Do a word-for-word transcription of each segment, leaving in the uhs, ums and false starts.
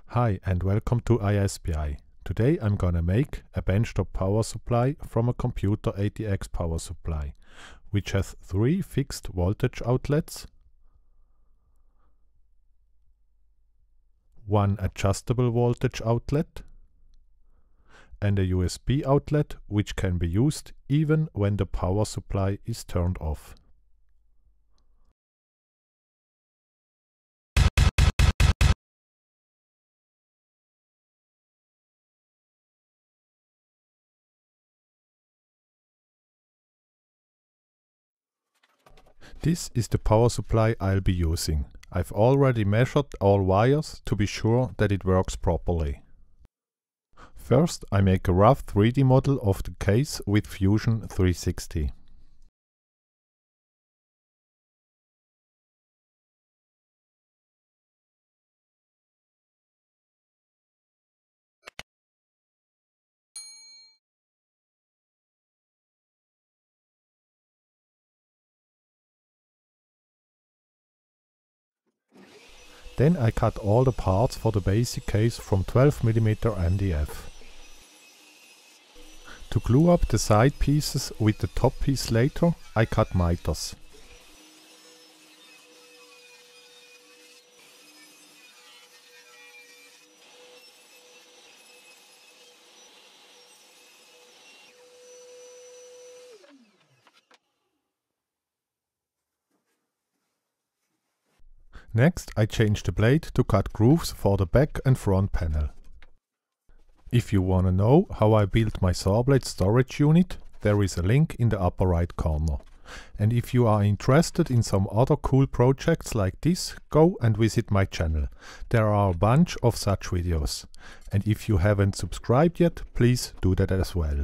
Hi and welcome to I S P I. Today I'm gonna make a benchtop power supply from a computer A T X power supply, which has three fixed voltage outlets, one adjustable voltage outlet, and a U S B outlet which can be used even when the power supply is turned off. This is the power supply I'll be using. I've already measured all wires to be sure that it works properly. First, I make a rough three D model of the case with Fusion three sixty. Then I cut all the parts for the basic case from twelve millimeter M D F. To glue up the side pieces with the top piece later, I cut miters. Next, I change the blade to cut grooves for the back and front panel. If you wanna know how I built my saw blade storage unit, there is a link in the upper right corner. And if you are interested in some other cool projects like this, go and visit my channel. There are a bunch of such videos. And if you haven't subscribed yet, please do that as well.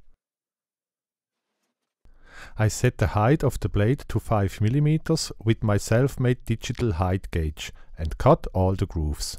I set the height of the blade to five millimeters with my self-made digital height gauge and cut all the grooves.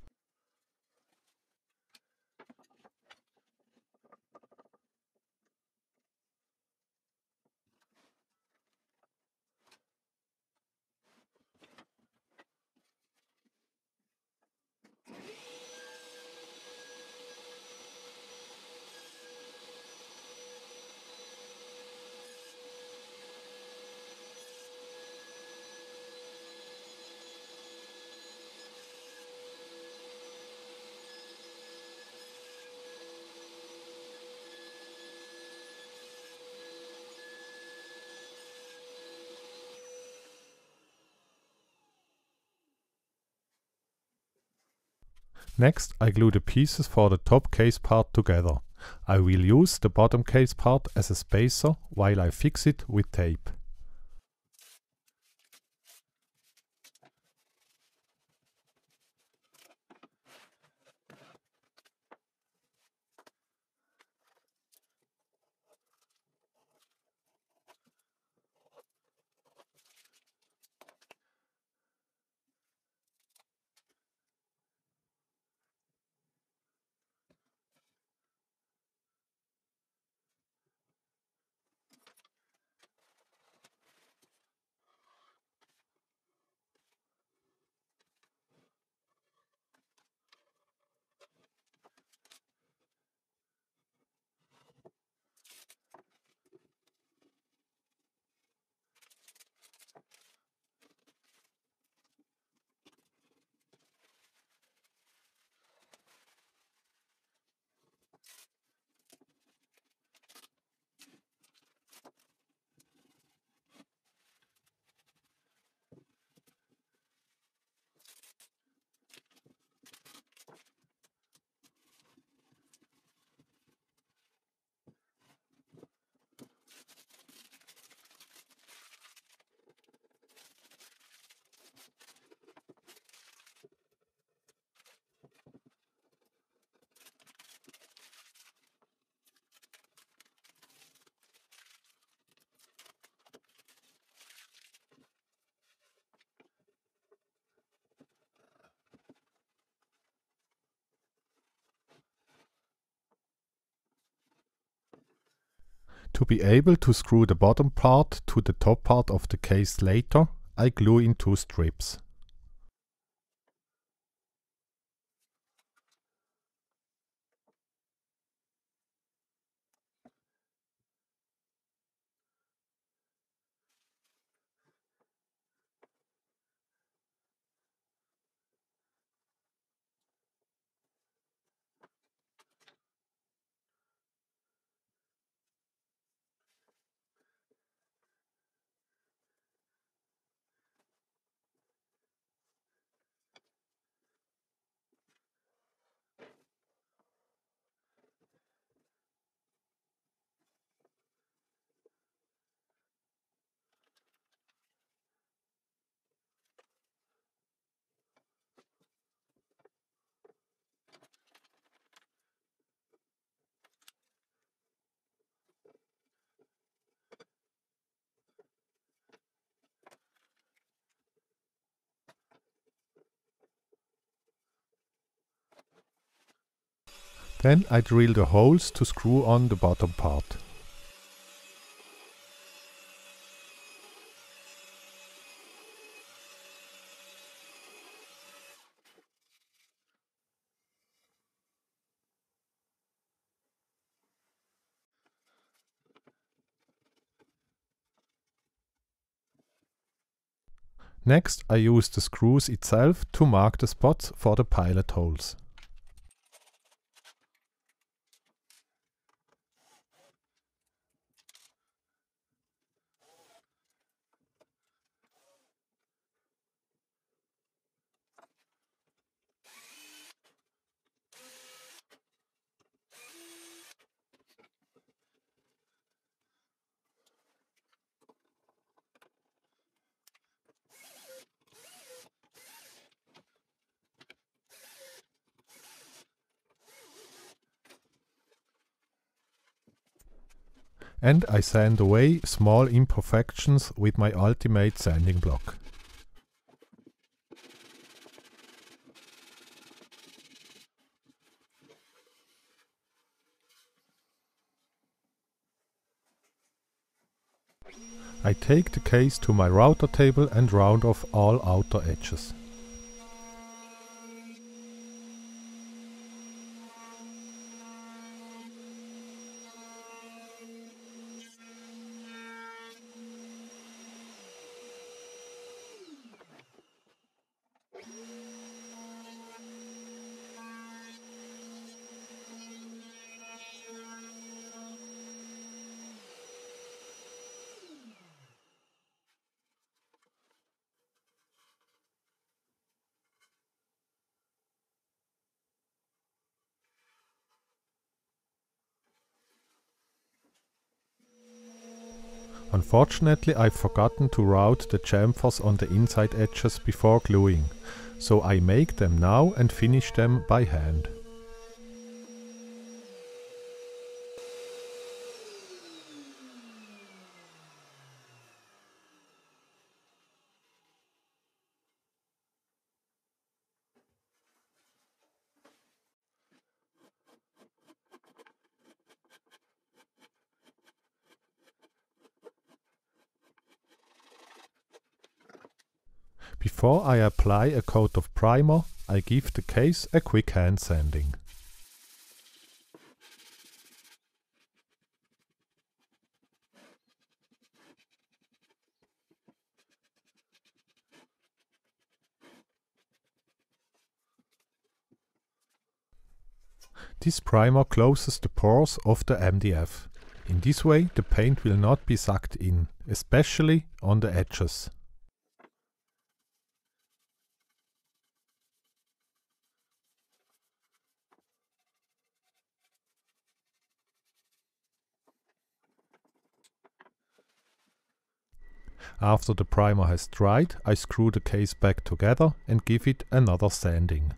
Next, I glue the pieces for the top case part together. I will use the bottom case part as a spacer while I fix it with tape. To be able to screw the bottom part to the top part of the case later, I glue in two strips. Then I drill the holes to screw on the bottom part. Next, I use the screws itself to mark the spots for the pilot holes. And I sand away small imperfections with my ultimate sanding block. I take the case to my router table and round off all outer edges. Unfortunately, I've forgotten to route the chamfers on the inside edges before gluing, so I make them now and finish them by hand. Before I apply a coat of primer, I give the case a quick hand sanding. This primer closes the pores of the M D F. In this way the paint will not be sucked in, especially on the edges. After the primer has dried, I screw the case back together and give it another sanding.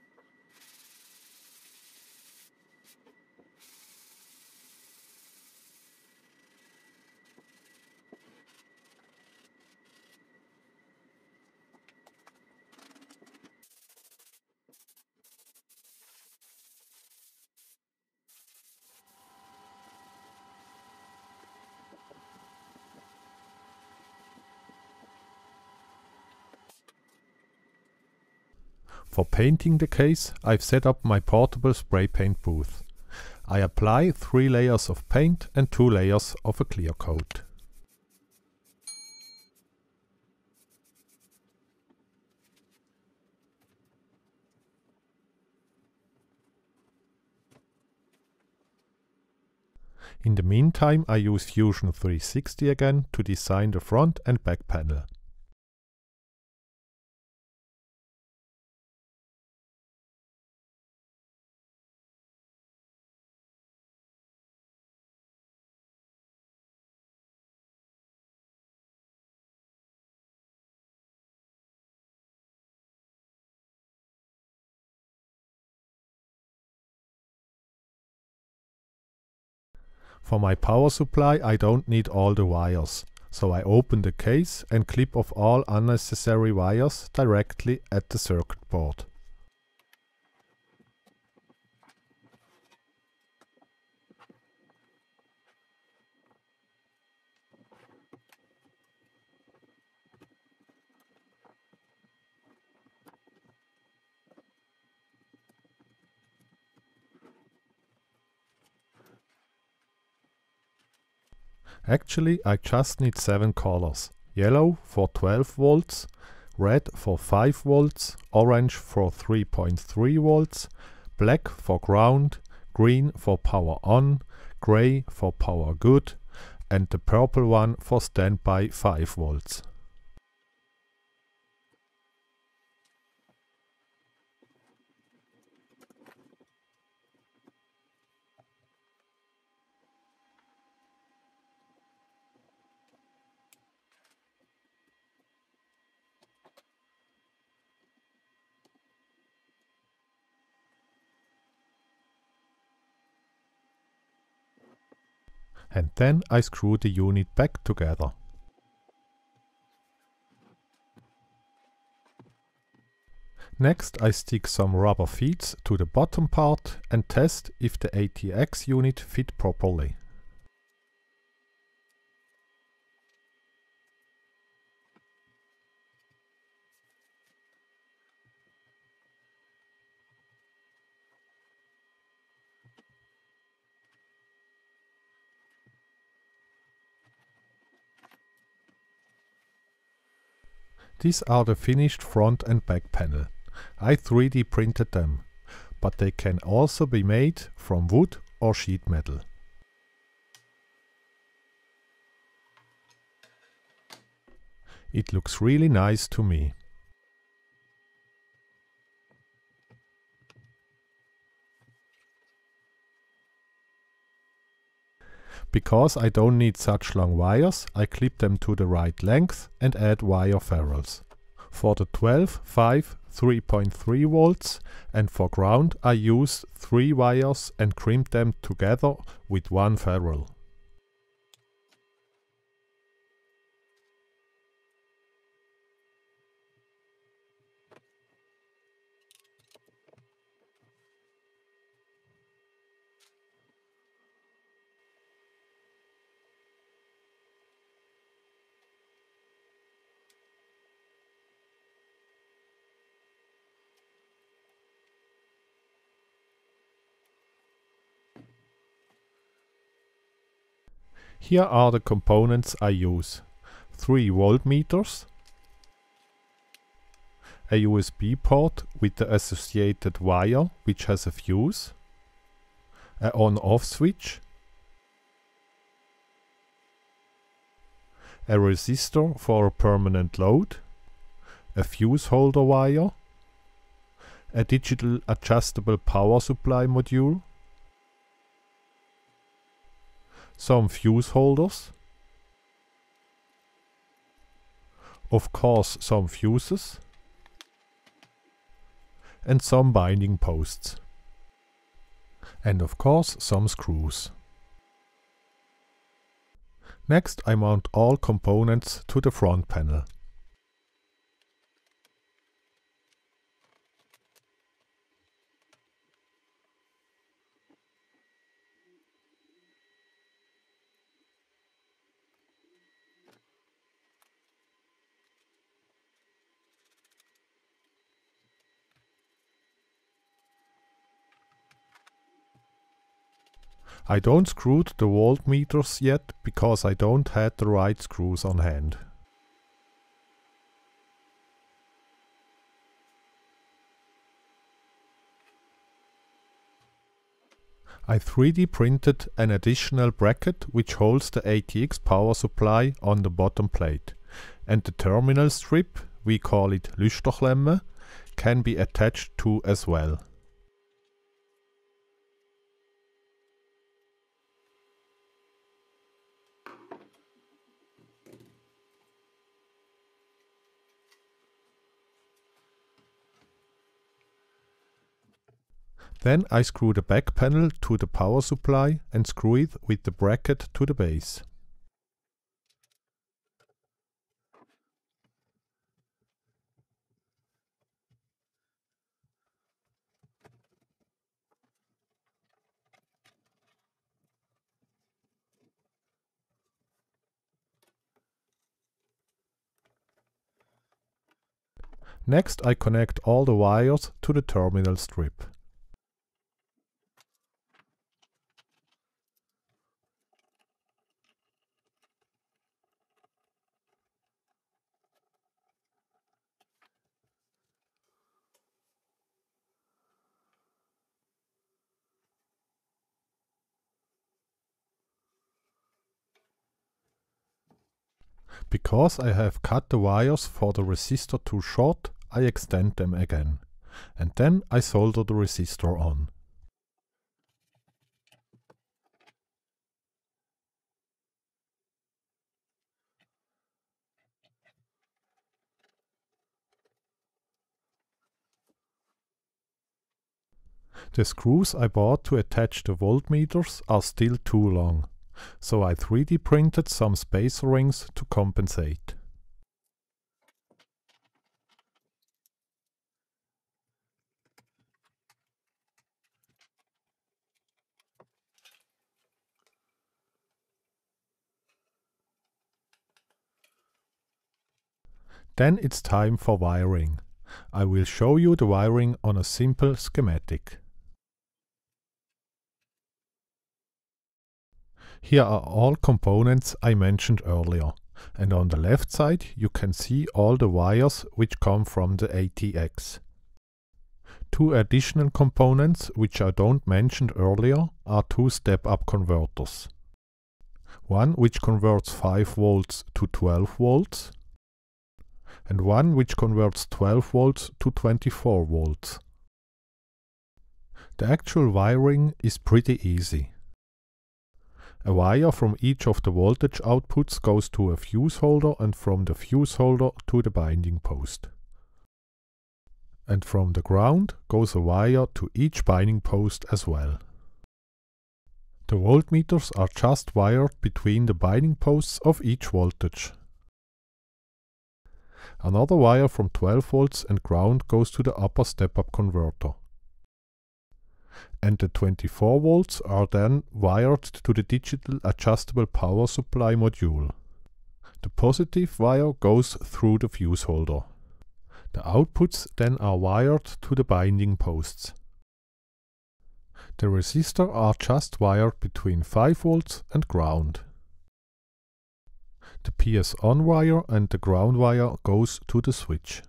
For painting the case, I've set up my portable spray paint booth. I apply three layers of paint and two layers of a clear coat. In the meantime, I use Fusion three sixty again to design the front and back panel. For my power supply I don't need all the wires, so I open the case and clip off all unnecessary wires directly at the circuit board. Actually, I just need seven colors. Yellow for twelve volts, red for five volts, orange for three point three volts, black for ground, green for power on, grey for power good, and the purple one for standby five volts. And then I screw the unit back together. Next I stick some rubber feet to the bottom part and test if the A T X unit fit properly. These are the finished front and back panel. I three D printed them, but they can also be made from wood or sheet metal. It looks really nice to me. Because I don't need such long wires, I clip them to the right length and add wire ferrules. For the twelve, five, three point three volts and for ground I use three wires and crimp them together with one ferrule. Here are the components I use. Three voltmeters, a U S B port with the associated wire which has a fuse, a on-off switch, a resistor for a permanent load, a fuse holder wire, a digital adjustable power supply module, some fuse holders, of course some fuses, and some binding posts, and of course some screws. Next I mount all components to the front panel. I don't screw the voltmeters yet because I don't have the right screws on hand. I three D printed an additional bracket which holds the A T X power supply on the bottom plate, and the terminal strip, we call it Lüsterklemme, can be attached to as well. Then I screw the back panel to the power supply and screw it with the bracket to the base. Next I connect all the wires to the terminal strip. Because I have cut the wires for the resistor too short, I extend them again. And then I solder the resistor on. The screws I bought to attach the voltmeters are still too long, so I three D printed some spacer rings to compensate. Then it's time for wiring. I will show you the wiring on a simple schematic. Here are all components I mentioned earlier, and on the left side you can see all the wires which come from the A T X. Two additional components which I don't mention earlier are two step-up converters. One which converts five volts to twelve volts, and one which converts twelve volts to twenty-four volts. The actual wiring is pretty easy. A wire from each of the voltage outputs goes to a fuse holder and from the fuse holder to the binding post. And from the ground goes a wire to each binding post as well. The voltmeters are just wired between the binding posts of each voltage. Another wire from twelve volts and ground goes to the upper step-up converter. And the twenty-four volts are then wired to the digital adjustable power supply module. The positive wire goes through the fuse holder. The outputs then are wired to the binding posts. The resistors are just wired between five volts and ground. The P S on wire and the ground wire goes to the switch.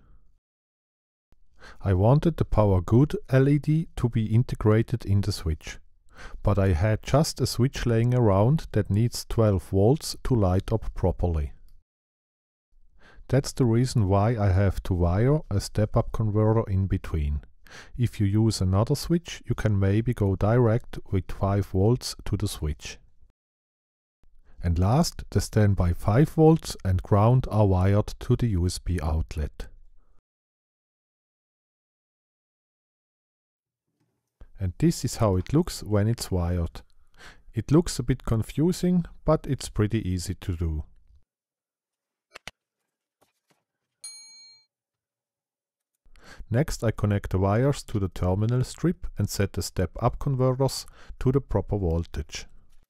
I wanted the Power Good L E D to be integrated in the switch, but I had just a switch laying around that needs twelve volts to light up properly. That's the reason why I have to wire a step-up converter in between. If you use another switch, you can maybe go direct with five volts to the switch. And last, the standby five volts and ground are wired to the U S B outlet. And this is how it looks when it's wired. It looks a bit confusing, but it's pretty easy to do. Next I connect the wires to the terminal strip and set the step-up converters to the proper voltage.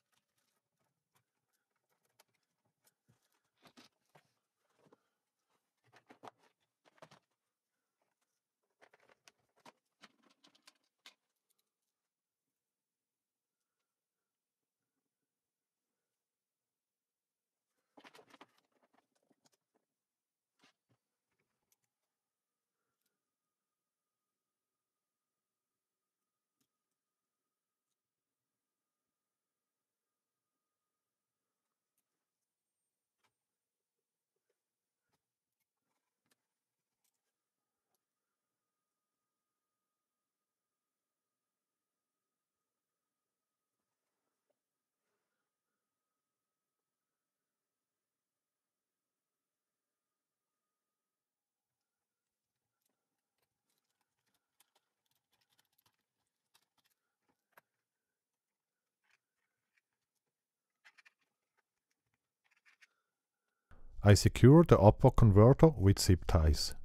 I secure the upper converter with zip ties.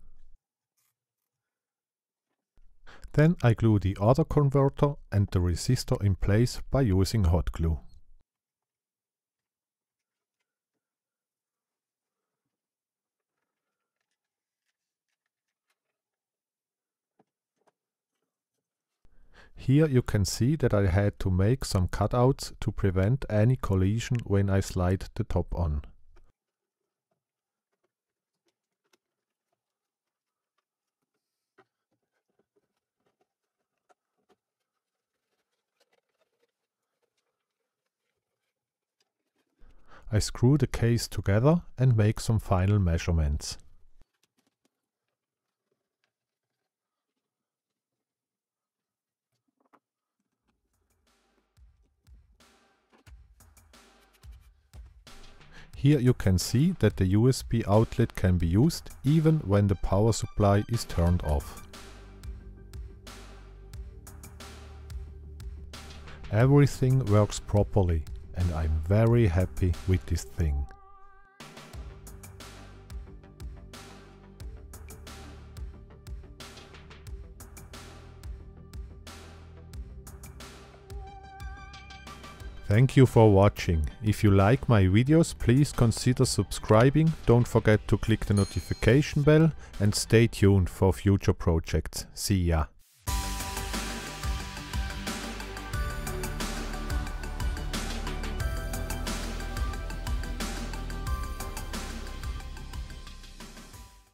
Then I glue the other converter and the resistor in place by using hot glue. Here you can see that I had to make some cutouts to prevent any collision when I slide the top on. I screw the case together and make some final measurements. Here you can see that the U S B outlet can be used even when the power supply is turned off. Everything works properly and I'm very happy with this thing. Thank you for watching. If you like my videos, please consider subscribing, don't forget to click the notification bell and stay tuned for future projects. See ya!